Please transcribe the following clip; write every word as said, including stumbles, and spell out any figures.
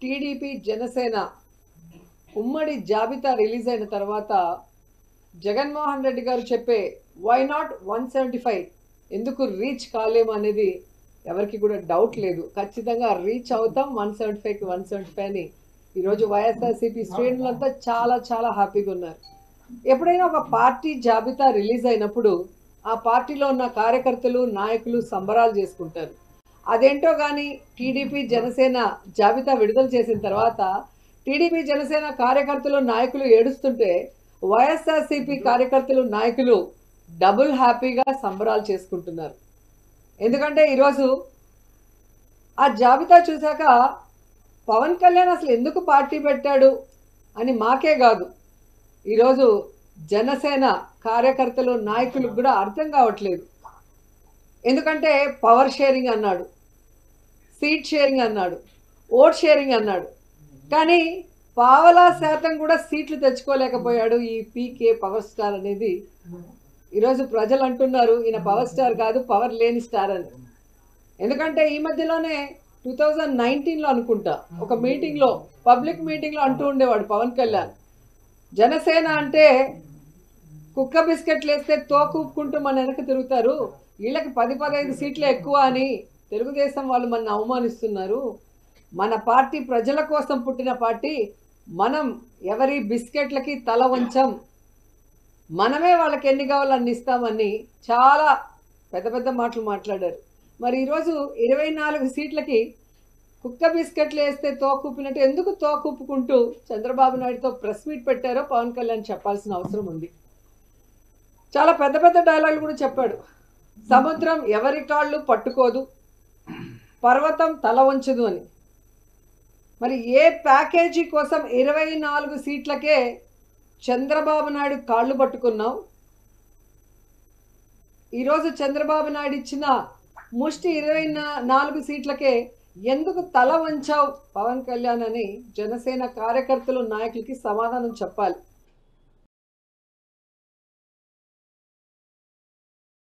TDP Janasena ఉమ్మడి జాబితా release అయిన తర్వాత జగన్మోహన్ రెడ్డి గారు చెప్పే why not one seventy five ఎందుకు రీచ్ కాలేము అనేది ఎవరికి కూడా డౌట్ లేదు. ఖచ్చితంగా రీచ్ అవుతాం వన్ సెవెంటీ ఫైవ్కి వన్ సెవెంటీ ఫైవ్ అని ఈరోజు వైఎస్ఆర్సీపీ శ్రేణులంతా చాలా చాలా హ్యాపీగా ఉన్నారు. ఎప్పుడైనా ఒక పార్టీ జాబితా రిలీజ్ అయినప్పుడు ఆ పార్టీలో ఉన్న కార్యకర్తలు నాయకులు సంబరాలు చేసుకుంటారు. అదేంటో కానీ టీడీపీ జనసేన జాబితా విడుదల చేసిన తర్వాత టీడీపీ జనసేన కార్యకర్తలు నాయకులు ఏడుస్తుంటే వైఎస్ఆర్సీపీ కార్యకర్తలు నాయకులు డబుల్ హ్యాపీగా సంబరాలు చేసుకుంటున్నారు. ఎందుకంటే ఈరోజు ఆ జాబితా చూశాక పవన్ కళ్యాణ్ అసలు ఎందుకు పార్టీ పెట్టాడు అని మాకే కాదు, ఈరోజు జనసేన కార్యకర్తలు నాయకులకు కూడా అర్థం కావట్లేదు. ఎందుకంటే పవర్ షేరింగ్ అన్నాడు, సీట్ షేరింగ్ అన్నాడు, ఓట్ షేరింగ్ అన్నాడు, కానీ పావలా శాతం కూడా సీట్లు తెచ్చుకోలేకపోయాడు ఈ పీకే పవర్ స్టార్ అనేది. ఈరోజు ప్రజలు అంటున్నారు ఈయన పవర్ స్టార్ కాదు, పవర్ లేని స్టార్ అని. ఎందుకంటే ఈ మధ్యలోనే టూ థౌజండ్ నైన్టీన్లో అనుకుంటా ఒక మీటింగ్లో పబ్లిక్ మీటింగ్లో అంటూ ఉండేవాడు పవన్ కళ్యాణ్, జనసేన అంటే కుక్క బిస్కెట్లు వేస్తే తోకూపుకుంటూ మన వెనక తిరుగుతారు, వీళ్ళకి పది పదహైదు సీట్లు ఎక్కువ అని తెలుగుదేశం వాళ్ళు మన అవమానిస్తున్నారు, మన పార్టీ ప్రజల కోసం పుట్టిన పార్టీ, మనం ఎవరి బిస్కెట్లకి తల వంచం, మనమే వాళ్ళకి ఎన్ని కావాలో అన్ని ఇస్తామని చాలా పెద్ద పెద్ద మాటలు మాట్లాడారు. మరి ఈరోజు ఇరవై నాలుగు సీట్లకి కుక్క బిస్కెట్లు వేస్తే తోకూపినట్టు ఎందుకు తోకూపుకుంటూ చంద్రబాబు నాయుడుతో ప్రెస్ మీట్ పెట్టారో పవన్ కళ్యాణ్ చెప్పాల్సిన అవసరం ఉంది. చాలా పెద్ద పెద్ద డైలాగులు కూడా చెప్పాడు. సముద్రం ఎవరి కాళ్ళు పట్టుకోదు, పర్వతం తల వంచదు అని. మరి ఏ ప్యాకేజీ కోసం ఇరవై నాలుగు సీట్లకే చంద్రబాబు నాయుడు కాళ్ళు పట్టుకున్నావు? ఈరోజు చంద్రబాబు నాయుడు ఇచ్చిన ముష్టి ఇరవై నాలుగు సీట్లకే ఎందుకు తల వంచావు పవన్ కళ్యాణ్ అని జనసేన కార్యకర్తలు నాయకులకి సమాధానం చెప్పాలి.